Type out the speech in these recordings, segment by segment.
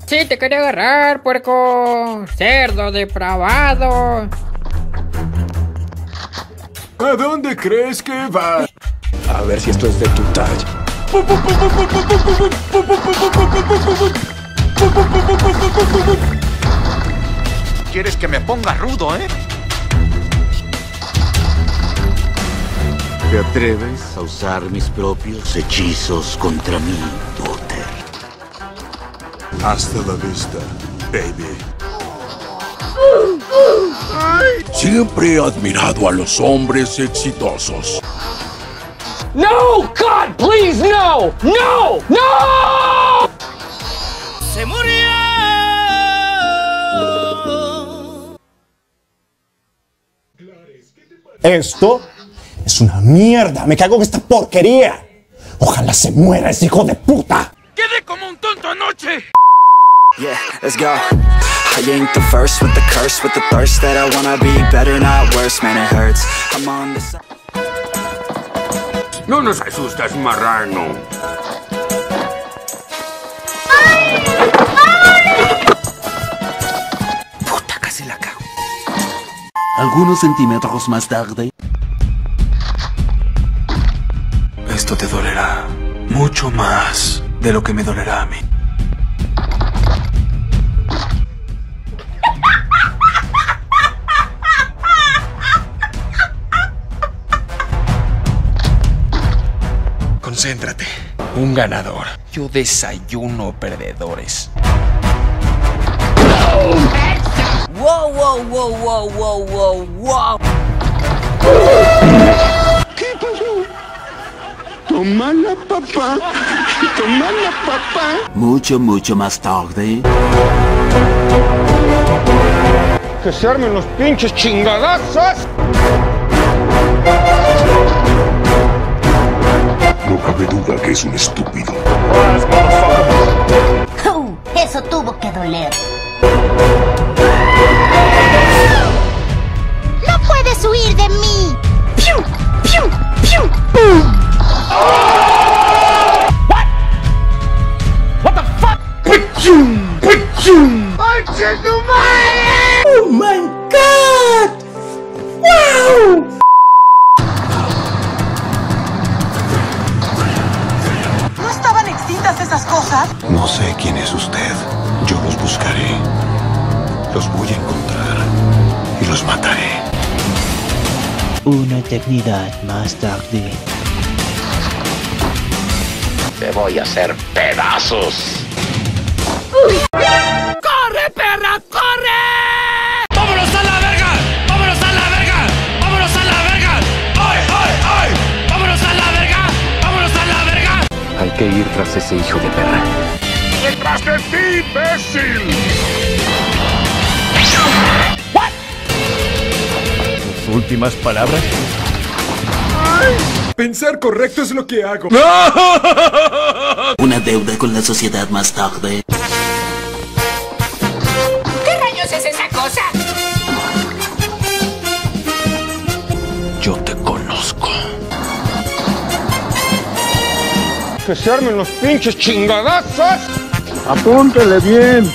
Sí, te quería agarrar, puerco. Cerdo depravado. ¿A dónde crees que vas? A ver si esto es de tu talla. ¿Quieres que me ponga rudo, eh? ¿Te atreves a usar mis propios hechizos contra mí, Potter? Hasta la vista, baby. Siempre he admirado a los hombres exitosos. No! God, please, no! No! No! ¡Se murió! Esto es una mierda. Me cago en esta porquería. Ojalá se muera ese hijo de puta. ¡Quedé como un tonto anoche! Yeah, let's go. I ain't the first with the curse, with the thirst that I wanna be better, not worse, man, it hurts. I'm on the side. No nos asustas, marrano. Puta, casi la cago. Algunos centímetros más tarde. Esto te dolerá mucho más de lo que me dolerá a mí. Concéntrate. Un ganador. Yo desayuno perdedores. Wow, wow, wow, wow, wow, wow, wow. ¿Qué pasó? Tómala, papá. Tómala, papá. Mucho, mucho más tarde. Que se armen los pinches chingadazos. No cabe duda que es un estúpido. Eso tuvo que doler. ¡No puedes huir de mí! ¡Piu! ¡Piu! ¡Piu! ¡Pum! What the fuck? ¡Pichum! ¡Pichum! ¡Concha tu madre! ¡Oh my God! ¡Wow! ¿No estaban extintas esas cosas? No sé quién es usted. Yo los buscaré. Los voy a encontrar. Y los mataré. Una eternidad más tarde. Te voy a hacer pedazos. ¡Corre, perra, corre! ¡Vámonos a la verga! ¡Vámonos a la verga! ¡Vámonos a la verga! ¡Ay, ay, ay! ¡Vámonos a la verga! ¡Vámonos a la verga! Hay que ir tras ese hijo de perra. ¡Detrás de ti, imbécil! What? ¿Sus últimas palabras? Pensar correcto es lo que hago. Una deuda con la sociedad más tarde. ¿Qué rayos es esa cosa? Yo te conozco. Que se armen los pinches chingadazos. Apúntele bien.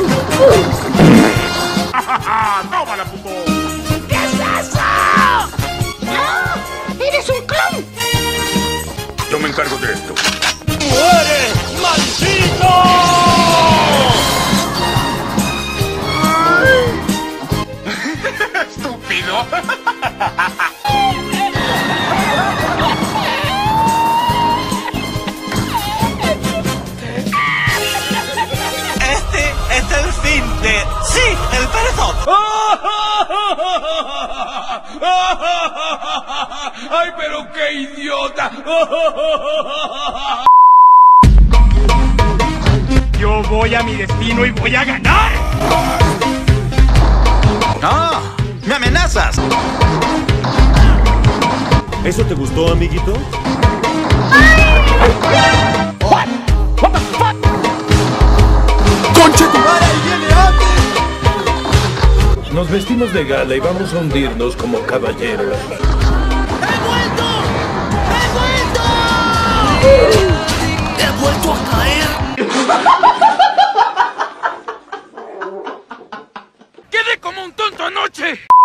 ¡Tómala, puto! ¿Qué es eso? ¡Ah! ¡Eres un clon! Yo me encargo de esto. ¡Muere, maldito! ¡Estúpido! Este es el fin de... ¡Sí, el perezón! ¡Ay, pero qué idiota! Yo voy a mi destino y voy a ganar. ¡No! ¡Me amenazas! ¿Eso te gustó, amiguito? What? What the fuck? ¡Concha tu madre! ¡Ahí viene antes! Nos vestimos de gala y vamos a hundirnos como caballeros. ¡He vuelto! ¡He vuelto! ¡He vuelto a caer! como un tonto anoche.